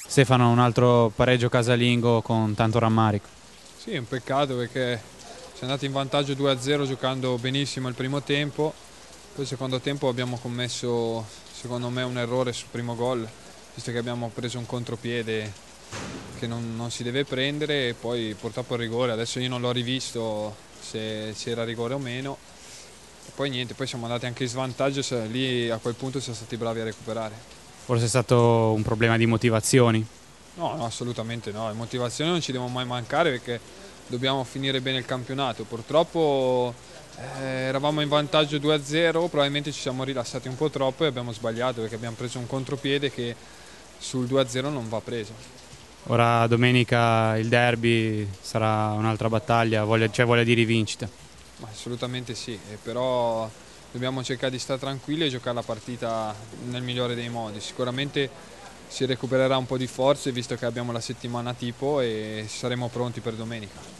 Stefano, un altro pareggio casalingo con tanto rammarico. Sì, è un peccato perché siamo andati in vantaggio 2-0 giocando benissimo il primo tempo, poi il secondo tempo abbiamo commesso secondo me un errore sul primo gol, visto che abbiamo preso un contropiede che non si deve prendere e poi purtroppo il rigore, adesso io non l'ho rivisto se c'era rigore o meno, e poi niente, poi siamo andati anche in svantaggio, lì a quel punto siamo stati bravi a recuperare. Forse è stato un problema di motivazioni. No, no, assolutamente no, le motivazioni non ci devono mai mancare perché dobbiamo finire bene il campionato. Purtroppo eravamo in vantaggio 2-0, probabilmente ci siamo rilassati un po' troppo e abbiamo sbagliato perché abbiamo preso un contropiede che sul 2-0 non va preso. Ora domenica il derby sarà un'altra battaglia, c'è voglia di rivincita. Ma assolutamente sì, però dobbiamo cercare di stare tranquilli e giocare la partita nel migliore dei modi. Sicuramente si recupererà un po' di forze visto che abbiamo la settimana tipo e saremo pronti per domenica.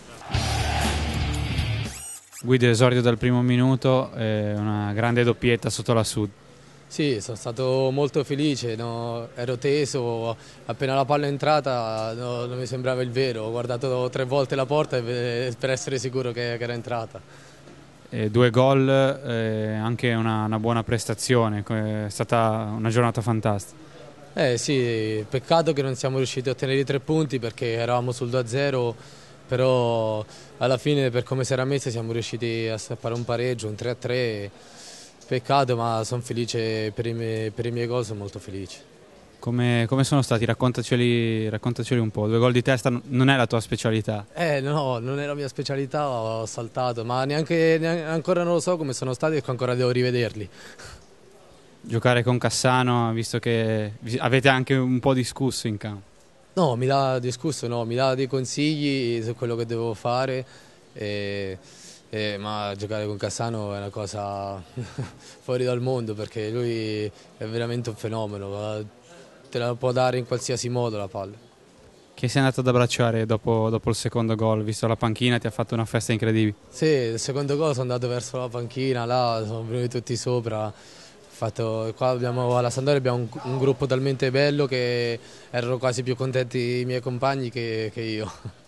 Guido esordio dal primo minuto, una grande doppietta sotto la Sud. Sì, sono stato molto felice, no? Ero teso, appena la palla è entrata non mi sembrava il vero, ho guardato 3 volte la porta per essere sicuro che era entrata. Due gol, anche una buona prestazione, è stata una giornata fantastica. Sì, peccato che non siamo riusciti a ottenere i 3 punti perché eravamo sul 2-0, però alla fine per come si era messa siamo riusciti a strappare un pareggio, un 3-3. Peccato, ma sono felice per i miei gol, sono molto felice. Come sono stati? Raccontaceli un po'. Due gol di testa non è la tua specialità. No, non è la mia specialità, ho saltato, ma ancora non lo so come sono stati perché ancora devo rivederli. Giocare con Cassano, visto che avete anche un po' discusso in campo. No, mi dà discusso, no, mi dà dei consigli su quello che devo fare, e- ma giocare con Cassano è una cosa fuori dal mondo perché lui è veramente un fenomeno, te la può dare in qualsiasi modo la palla. Che sei andato ad abbracciare dopo il secondo gol, visto la panchina, ti ha fatto una festa incredibile. Sì, il secondo gol sono andato verso la panchina, là sono venuti tutti sopra. Qua alla Sampdoria abbiamo un gruppo talmente bello che erano quasi più contenti i miei compagni che io.